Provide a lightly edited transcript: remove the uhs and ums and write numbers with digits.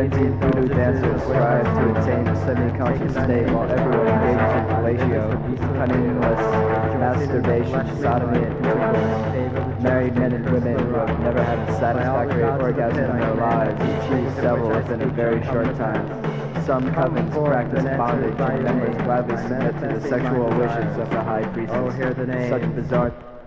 transient voodoo dancers strive to attain a semi-conscious state while everyone engages in fellatio, cunningless masturbation, sodomy, and intercourse. Married men and women who have never had a satisfactory orgasm in their lives achieve several within a very short time. Some covens practice bondage, and members gladly submit to the sexual wishes of the high priestess. Such bizarre